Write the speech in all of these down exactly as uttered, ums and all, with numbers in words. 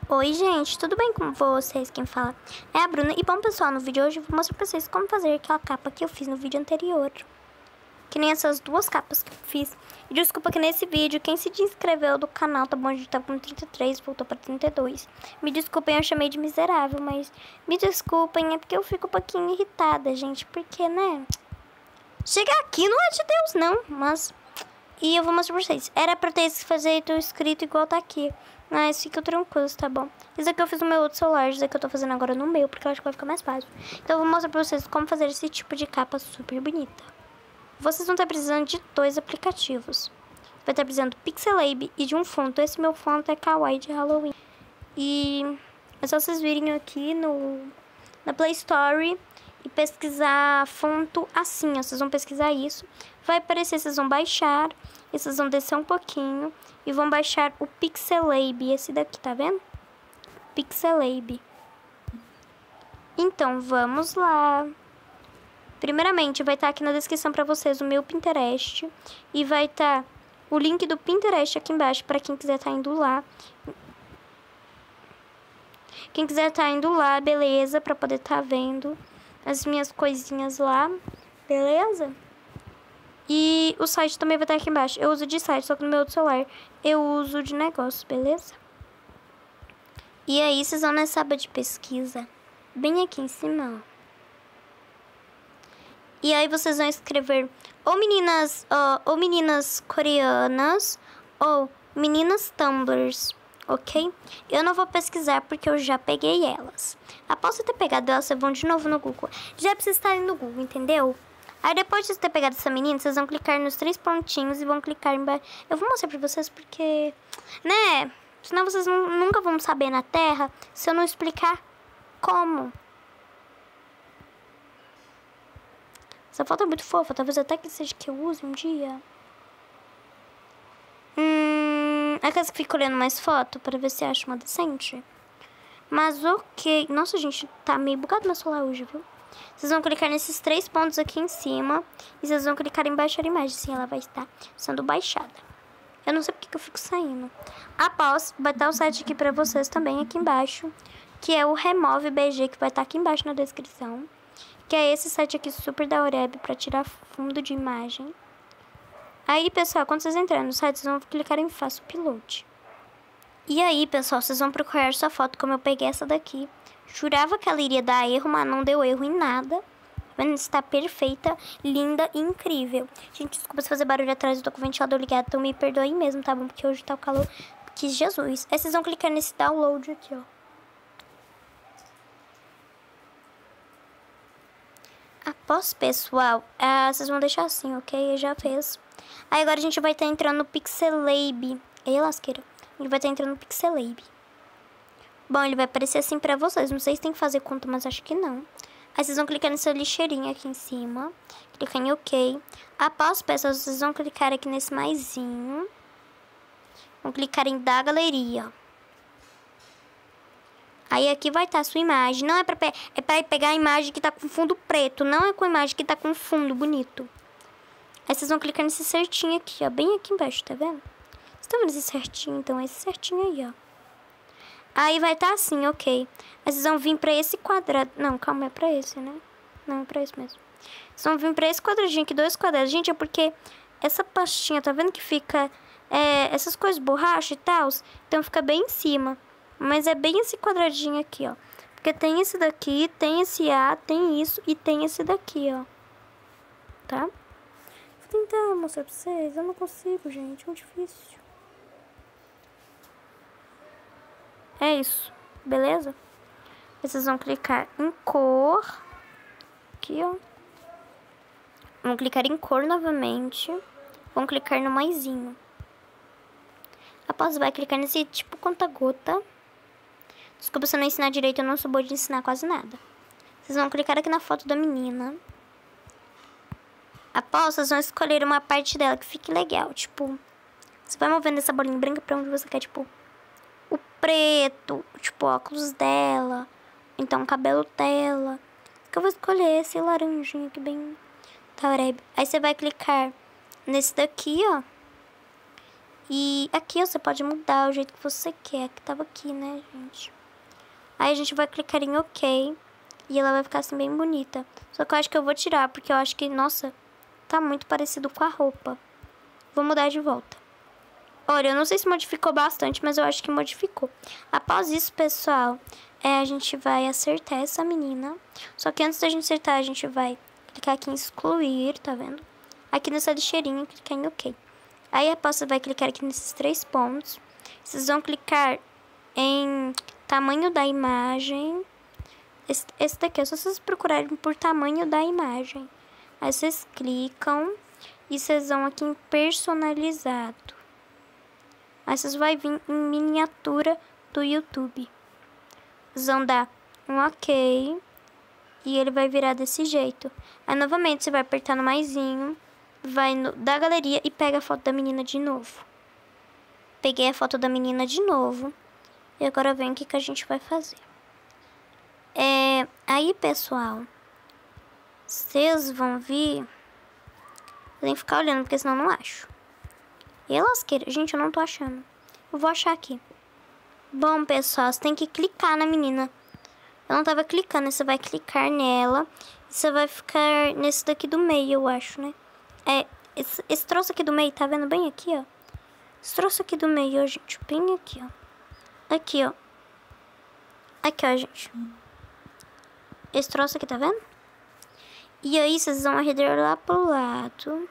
Oi gente, tudo bem com vocês? Quem fala é a Bruna. E bom pessoal, no vídeo de hoje eu vou mostrar pra vocês como fazer aquela capa que eu fiz no vídeo anterior. Que nem essas duas capas que eu fiz. E desculpa que nesse vídeo, quem se inscreveu do canal, tá bom? A gente tava com trinta e três, voltou pra trinta e dois. Me desculpem, eu chamei de miserável, mas me desculpem, é porque eu fico um pouquinho irritada, gente. Porque, né? Chegar aqui não é de Deus, não, mas... E eu vou mostrar pra vocês. Era pra ter feito escrito igual tá aqui. Mas fica tranquilo, tá bom? Isso aqui eu fiz no meu outro celular. Isso aqui eu tô fazendo agora no meu, porque eu acho que vai ficar mais fácil. Então eu vou mostrar pra vocês como fazer esse tipo de capa super bonita. Vocês vão estar precisando de dois aplicativos. Vai estar precisando do Pixelab e de um fonto. Esse meu fonto é Kawaii de Halloween. E é só vocês virem aqui no, na Play Store e pesquisar fonto assim, ó. Vocês vão pesquisar isso. Vai aparecer, vocês vão baixar. E vocês vão descer um pouquinho e vão baixar o Pixelab. Esse daqui, tá vendo? Pixelab. Então, vamos lá. Primeiramente, vai estar aqui na descrição pra vocês o meu Pinterest. E vai estar o link do Pinterest aqui embaixo pra quem quiser estar indo lá. Quem quiser estar indo lá, beleza? Pra poder estar vendo as minhas coisinhas lá, beleza? E o site também vai estar aqui embaixo. Eu uso de site, só que no meu outro celular eu uso de negócio, beleza? E aí, vocês vão nessa aba de pesquisa, bem aqui em cima, ó. E aí vocês vão escrever ou meninas, ó, ou meninas coreanas ou meninas tumblers, ok? Eu não vou pesquisar porque eu já peguei elas. Após você ter pegado elas, vocês vão de novo no Google. Já precisa estar no Google, entendeu? Aí depois de você ter pegado essa menina, vocês vão clicar nos três pontinhos e vão clicar embaixo. Eu vou mostrar pra vocês porque, né? Senão vocês nunca vão saber na Terra se eu não explicar como. Essa foto é muito fofa, talvez até que seja que eu use um dia. Hum, é aquelas que fica olhando mais foto pra ver se acha uma decente. Mas ok. Nossa, gente, tá meio bugado meu celular hoje, viu? Vocês vão clicar nesses três pontos aqui em cima. E vocês vão clicar em baixar a imagem. Sim, ela vai estar sendo baixada. Eu não sei porque que eu fico saindo. Após, vai estar o site aqui pra vocês também, aqui embaixo. Que é o Remove B G, que vai estar aqui embaixo na descrição. Que é esse site aqui super da Oreb pra tirar fundo de imagem. Aí, pessoal, quando vocês entrarem no site, vocês vão clicar em Faça Upload. E aí, pessoal, vocês vão procurar sua foto, como eu peguei essa daqui. Jurava que ela iria dar erro, mas não deu erro em nada. Está perfeita, linda e incrível. Gente, desculpa se fazer barulho atrás, eu tô com o ventilador ligado, então me perdoe mesmo, tá bom? Porque hoje tá o calor que Jesus. Aí vocês vão clicar nesse download aqui, ó. Após, pessoal, ah, vocês vão deixar assim, ok? Eu já fez. Aí agora a gente vai estar entrando no Pixelab. Ei, lasqueira. A gente vai estar entrando no Pixelab. Bom, ele vai aparecer assim pra vocês. Não sei se tem que fazer conta, mas acho que não. Aí vocês vão clicar nessa lixeirinha aqui em cima. Clicar em OK. Após, pessoal, vocês vão clicar aqui nesse maisinho. Vão clicar em da galeria. Aí aqui vai estar a sua imagem. Não é pra, pe é pra pegar a imagem que tá com fundo preto. Não é com a imagem que tá com fundo bonito. Aí vocês vão clicar nesse certinho aqui, ó. Bem aqui embaixo, tá vendo? Vocês estão vendo esse certinho? Então é esse certinho aí, ó. Aí vai estar assim, ok. Aí vocês vão vir pra esse quadrado. Não, calma, é pra esse, né? Não, é pra esse mesmo. Vocês vão vir pra esse quadradinho aqui, dois quadrados. Gente, é porque essa pastinha, tá vendo que fica... É, essas coisas borracha e tal, então fica bem em cima. Mas é bem esse quadradinho aqui, ó. Porque tem esse daqui, tem esse A, tem isso e tem esse daqui, ó. Tá? Vou tentar mostrar pra vocês. Eu não consigo, gente. É muito difícil. É isso. Beleza? Vocês vão clicar em cor. Aqui, ó. Vão clicar em cor novamente. Vão clicar no maisinho. Após, vai clicar nesse tipo conta-gota. Desculpa se eu não ensinar direito, eu não sou boa de ensinar quase nada. Vocês vão clicar aqui na foto da menina. Após, vocês vão escolher uma parte dela que fique legal. Tipo, você vai movendo essa bolinha branca pra onde você quer, tipo, o preto, tipo, o óculos dela. Então, o cabelo dela. Que eu vou escolher esse laranjinho aqui bem... Tá, Aí você vai clicar nesse daqui, ó. E aqui você pode mudar o jeito que você quer. Que tava aqui, né, gente? Aí a gente vai clicar em OK. E ela vai ficar assim bem bonita. Só que eu acho que eu vou tirar, porque eu acho que, nossa, tá muito parecido com a roupa. Vou mudar de volta. Olha, eu não sei se modificou bastante, mas eu acho que modificou. Após isso, pessoal, é, a gente vai acertar essa menina. Só que antes da gente acertar, a gente vai clicar aqui em excluir, tá vendo? Aqui nessa lixeirinha, clicar em OK. Aí após você vai clicar aqui nesses três pontos. Vocês vão clicar em tamanho da imagem. Esse, esse daqui é só vocês procurarem por tamanho da imagem. Aí vocês clicam e vocês vão aqui em personalizado. Aí vocês vão vir em miniatura do YouTube. Vocês vão dar um OK. E ele vai virar desse jeito. Aí novamente você vai apertar no maisinho. Vai no, da galeria e pega a foto da menina de novo. Peguei a foto da menina de novo. E agora vem o que, que a gente vai fazer. É, aí, pessoal, vocês vão vir. Tem que ficar olhando, porque senão eu não acho. E lasqueira. Gente, eu não tô achando. Eu vou achar aqui. Bom, pessoal, você tem que clicar na menina. Eu não tava clicando. Você vai clicar nela. E você vai ficar nesse daqui do meio, eu acho, né? É, esse, esse troço aqui do meio, tá vendo bem aqui, ó? Esse troço aqui do meio, ó, gente, bem aqui, ó. Aqui, ó. Aqui, ó, gente. Esse troço aqui, tá vendo? E aí, vocês vão arredar lá pro lado.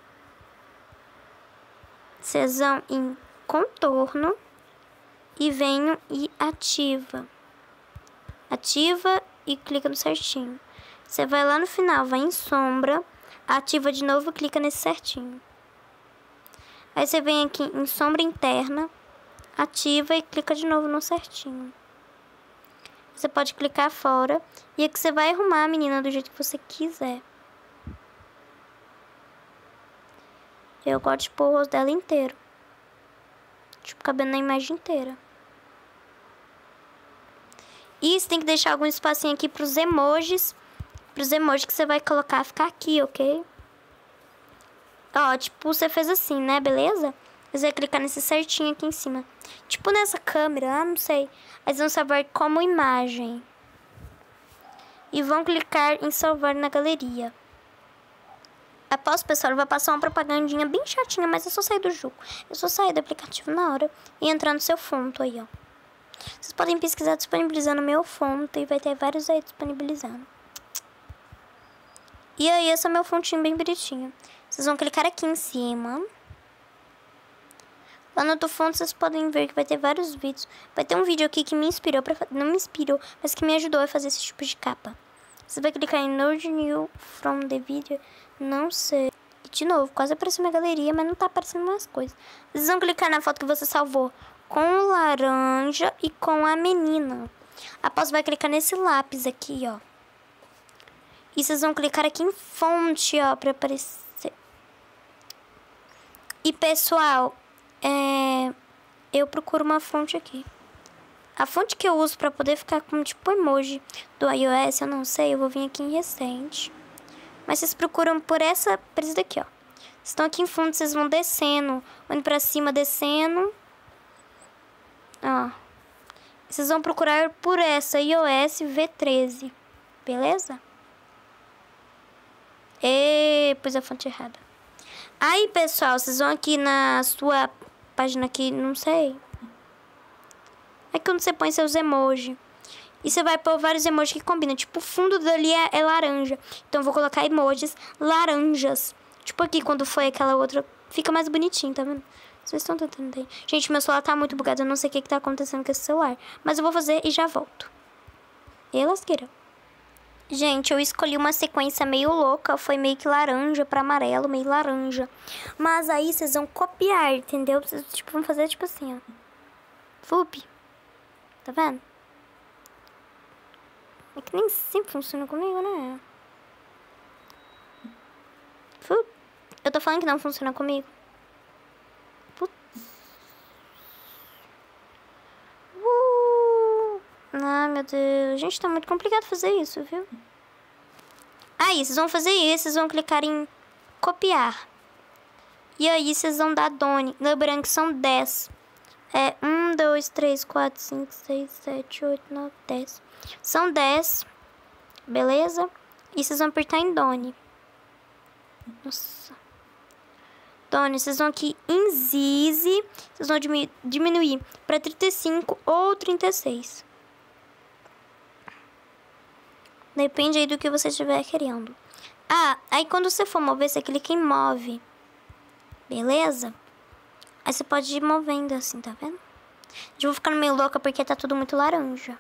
Vocês vão em contorno. E venham e ativa. Ativa e clica no certinho. Você vai lá no final, vai em sombra. Ativa de novo e clica nesse certinho. Aí você vem aqui em sombra interna. Ativa e clica de novo no certinho. Você pode clicar fora. E aqui você vai arrumar a menina do jeito que você quiser. Eu gosto de pôr o rosto dela inteiro. Tipo, cabendo na imagem inteira. E você tem que deixar algum espacinho aqui pros emojis. Pros emojis que você vai colocar, ficar aqui, ok? Ó, tipo, você fez assim, né? Beleza? Você vai clicar nesse certinho aqui em cima. Tipo nessa câmera, ah, não sei. Aí vão salvar como imagem. E vão clicar em salvar na galeria. Após, pessoal, vai passar uma propagandinha bem chatinha, mas é só sair do jogo. É só sair do aplicativo na hora e entrar no seu fonto aí, ó. Vocês podem pesquisar disponibilizando meu fonto e vai ter vários aí disponibilizando. E aí, esse é meu fontinho bem bonitinho. Vocês vão clicar aqui em cima. Lá no outro fonte, vocês podem ver que vai ter vários vídeos. Vai ter um vídeo aqui que me inspirou, pra... não me inspirou, mas que me ajudou a fazer esse tipo de capa. Você vai clicar em Load New from the Video. Não sei. E de novo, quase apareceu minha galeria, mas não tá aparecendo mais coisas. Vocês vão clicar na foto que você salvou com o laranja e com a menina. Após, vai clicar nesse lápis aqui, ó. E vocês vão clicar aqui em fonte, ó, pra aparecer. E, pessoal, é... eu procuro uma fonte aqui. A fonte que eu uso pra poder ficar com, tipo, emoji do iOS, eu não sei, eu vou vir aqui em recente. Mas vocês procuram por essa, por isso daqui, ó. Vocês estão aqui em fundo, vocês vão descendo, indo pra cima, descendo. Ó. Vocês vão procurar por essa, iOS V treze, beleza? E pus a fonte errada. Aí, pessoal, vocês vão aqui na sua página aqui, não sei. É quando você põe seus emojis. E você vai pôr vários emojis que combinam. Tipo, o fundo dali é, é laranja. Então, eu vou colocar emojis laranjas. Tipo aqui, quando foi aquela outra... Fica mais bonitinho, tá vendo? Vocês estão tentando aí. Gente, meu celular tá muito bugado. Eu não sei o que, que tá acontecendo com esse celular. Mas eu vou fazer e já volto. E lasqueira. Gente, eu escolhi uma sequência meio louca. Foi meio que laranja pra amarelo, meio laranja. Mas aí vocês vão copiar, entendeu? Vocês tipo, vão fazer tipo assim, ó. Fup. Tá vendo? É que nem sempre funciona comigo, né? Fup. Eu tô falando que não funciona comigo. Putz. Uh. Ah, meu Deus. Gente, tá muito complicado fazer isso, viu? Aí, vocês vão fazer isso, vocês vão clicar em copiar. E aí vocês vão dar Doni. Lembrando que são dez. É um, dois, três, quatro, cinco, seis, sete, oito, nove, dez. São dez. Beleza? E vocês vão apertar em Doni. Nossa. Doni, vocês vão aqui em Zizi. Vocês vão diminuir para trinta e cinco ou trinta e seis. Depende aí do que você estiver querendo. Ah, aí quando você for mover, você clica em Move. Beleza? Aí você pode ir movendo assim, tá vendo? Eu vou ficando meio louca porque tá tudo muito laranja.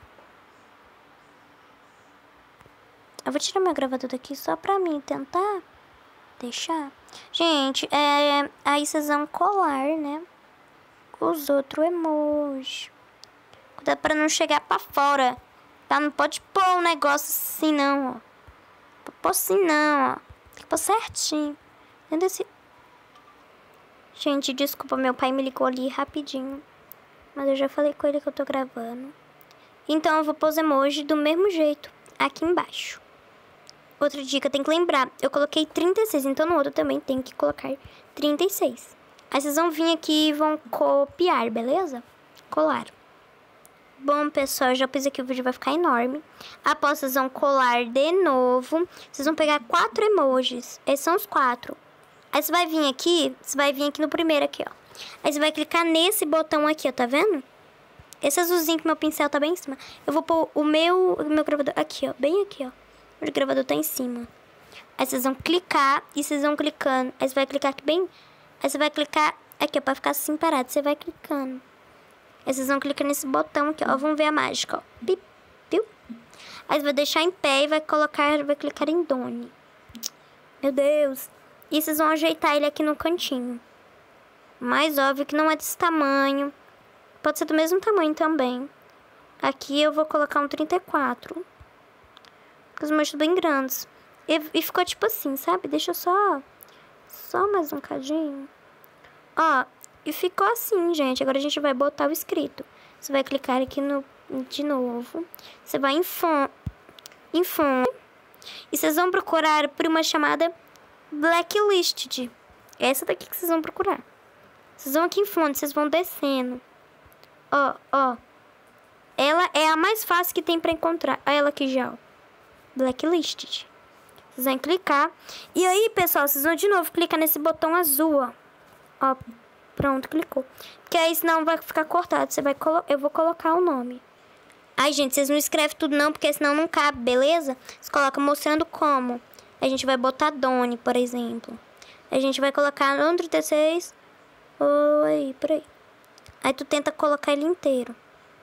Eu vou tirar meu gravador daqui só pra mim tentar deixar. Gente, é... aí vocês vão colar, né? Os outros emojis. Cuidado pra não chegar pra fora. Tá? Não pode pôr um negócio assim, não, ó. Não pôr assim, não, ó. Tem que pôr certinho. Dentro desse... Gente, desculpa, meu pai me ligou ali rapidinho. Mas eu já falei com ele que eu tô gravando. Então eu vou pôr os emojis do mesmo jeito, aqui embaixo. Outra dica, tem que lembrar, eu coloquei trinta e seis, então no outro também tem que colocar trinta e seis. Aí vocês vão vir aqui e vão copiar, beleza? Colar. Bom, pessoal, já pus aqui, o vídeo vai ficar enorme. Após vocês vão colar de novo, vocês vão pegar quatro emojis. Esses são os quatro. Aí você vai vir aqui, você vai vir aqui no primeiro aqui, ó. Aí você vai clicar nesse botão aqui, ó, tá vendo? Esse azulzinho que meu pincel tá bem em cima. Eu vou pôr o meu, o meu gravador aqui, ó, bem aqui, ó. O gravador tá em cima. Aí vocês vão clicar e vocês vão clicando. Aí você vai clicar aqui bem... Aí você vai clicar aqui, ó, pra ficar assim parado. Você vai clicando. Aí vocês vão clicar nesse botão aqui, ó. Vamos ver a mágica, ó. Pip, viu? Aí você vai deixar em pé e vai colocar... Vai clicar em Doni. Meu Deus. E vocês vão ajeitar ele aqui no cantinho. Mais óbvio que não é desse tamanho. Pode ser do mesmo tamanho também. Aqui eu vou colocar um trinta e quatro. Os meus bem grandes. E, e ficou tipo assim, sabe? Deixa eu só... Só mais um cadinho. Ó, e ficou assim, gente. Agora a gente vai botar o escrito. Você vai clicar aqui no... De novo. Você vai em fonte. Em fonte. E vocês vão procurar por uma chamada Blacklisted. Essa daqui que vocês vão procurar. Vocês vão aqui em fonte, vocês vão descendo. Ó, ó. Ela é a mais fácil que tem pra encontrar. Olha ela aqui já, ó. Blacklisted. Vocês vão clicar. E aí, pessoal, vocês vão de novo clicar nesse botão azul, ó. Ó, pronto, clicou. Porque aí senão vai ficar cortado. Você vai colo... Eu vou colocar o nome. Ai, gente, vocês não escrevem tudo não, porque senão não cabe, beleza? Você coloca mostrando como. A gente vai botar Doni, por exemplo. A gente vai colocar no trinta e seis. Ou aí, por aí. Aí tu tenta colocar ele inteiro.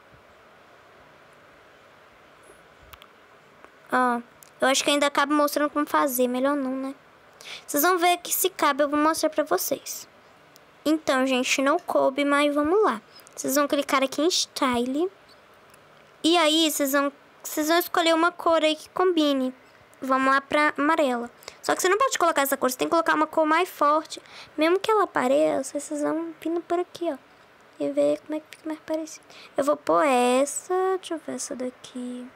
Ó, eu acho que ainda cabe mostrando como fazer. Melhor não, né? Vocês vão ver que se cabe eu vou mostrar pra vocês. Então, gente, não coube, mas vamos lá. Vocês vão clicar aqui em Style. E aí, vocês vão, vocês vão escolher uma cor aí que combine. Vamos lá pra amarela. Só que você não pode colocar essa cor, você tem que colocar uma cor mais forte. Mesmo que ela apareça, vocês vão vindo por aqui, ó. E ver como é que fica mais parecido. Eu vou pôr essa, deixa eu ver essa daqui.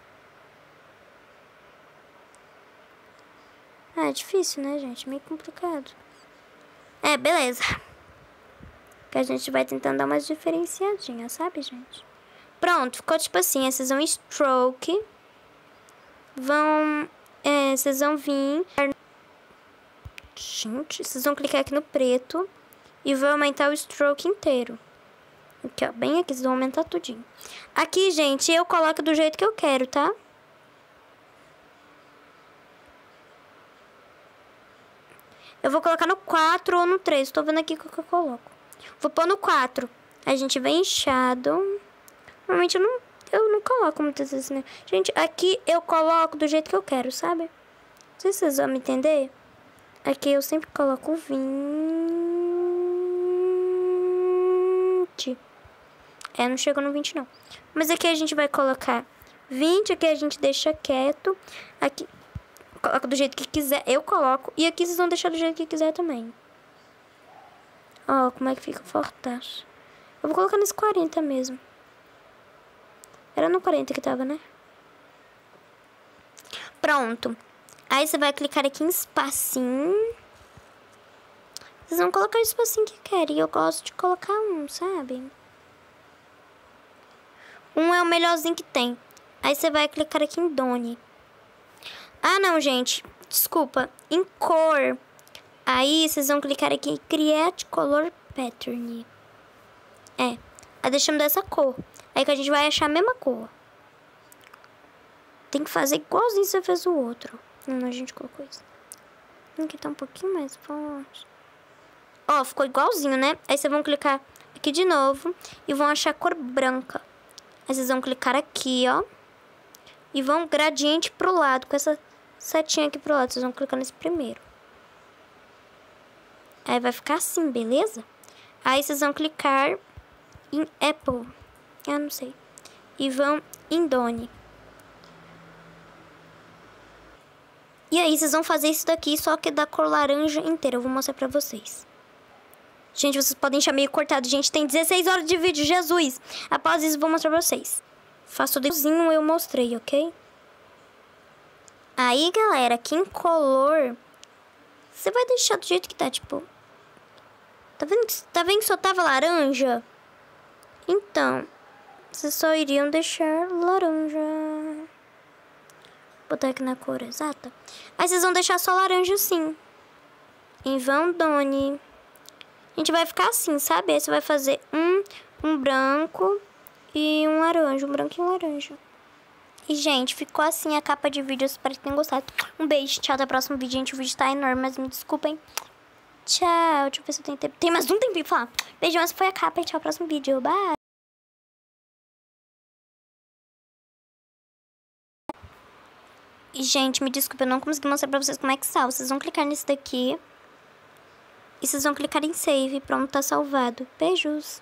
Ah, é difícil, né, gente? Meio complicado. É, beleza. Que a gente vai tentando dar umas diferenciadinhas, sabe, gente? Pronto, ficou tipo assim. Vocês vão em Stroke. Vão... É, vocês vão vir... Gente, vocês vão clicar aqui no preto. E vão aumentar o Stroke inteiro. Aqui, ó, bem aqui, vocês vão aumentar tudinho. Aqui, gente, eu coloco do jeito que eu quero, tá? Eu vou colocar no quatro ou no três. Tô vendo aqui o que eu coloco. Vou pôr no quatro. A gente vem em Shadow. Normalmente eu não, eu não coloco muitas vezes, né? Gente, aqui eu coloco do jeito que eu quero, sabe? Não sei se vocês vão me entender. Aqui eu sempre coloco vinte. É, não chegou no vinte, não. Mas aqui a gente vai colocar vinte. Aqui a gente deixa quieto. Aqui... Coloca do jeito que quiser, eu coloco. E aqui vocês vão deixar do jeito que quiser também. Ó, como é que fica fortaço. Eu vou colocar nesse quarenta mesmo. Era no quarenta que tava, né? Pronto. Aí você vai clicar aqui em espacinho. Vocês vão colocar o espacinho que querem. Eu gosto de colocar um, sabe? Um é o melhorzinho que tem. Aí você vai clicar aqui em Done. Ah, não, gente. Desculpa. Em cor. Aí vocês vão clicar aqui em Create Color Pattern. É. Aí deixamos dessa cor. Aí que a gente vai achar a mesma cor. Tem que fazer igualzinho você fez o outro. Não, a gente colocou isso. Aqui tá um pouquinho mais forte. Ó, ficou igualzinho, né? Aí vocês vão clicar aqui de novo e vão achar a cor branca. Aí vocês vão clicar aqui, ó. E vão gradiente pro lado, com essa setinha aqui pro lado. Vocês vão clicar nesse primeiro. Aí vai ficar assim, beleza? Aí vocês vão clicar em Apple. Ah, não sei. E vão em Done. E aí vocês vão fazer isso daqui, só que da cor laranja inteira. Eu vou mostrar pra vocês. Gente, vocês podem deixar meio cortado. Gente, tem dezesseis horas de vídeo, Jesus! Após isso, eu vou mostrar pra vocês. Faço tudo igualzinho, eu mostrei, ok? Aí, galera, aqui em color, você vai deixar do jeito que tá, tipo... Tá vendo que, tá vendo que só tava laranja? Então, vocês só iriam deixar laranja. Vou botar aqui na cor exata. Aí vocês vão deixar só laranja assim. Em Van Done. A gente vai ficar assim, sabe? Aí você vai fazer um, um branco e um laranja. Um branco e um laranja. E, gente, ficou assim a capa de vídeo. Eu espero que tenham gostado. Um beijo, tchau, até o próximo vídeo. Gente, o vídeo tá enorme, mas me desculpem. Tchau, deixa eu ver se eu tenho tempo. Tem mais um tempinho pra falar. Beijo, mas foi a capa e tchau, até o próximo vídeo. Bye. E, gente, me desculpa, eu não consegui mostrar pra vocês como é que salva. Vocês vão clicar nesse daqui. E vocês vão clicar em Save. Pronto, tá salvado. Beijos.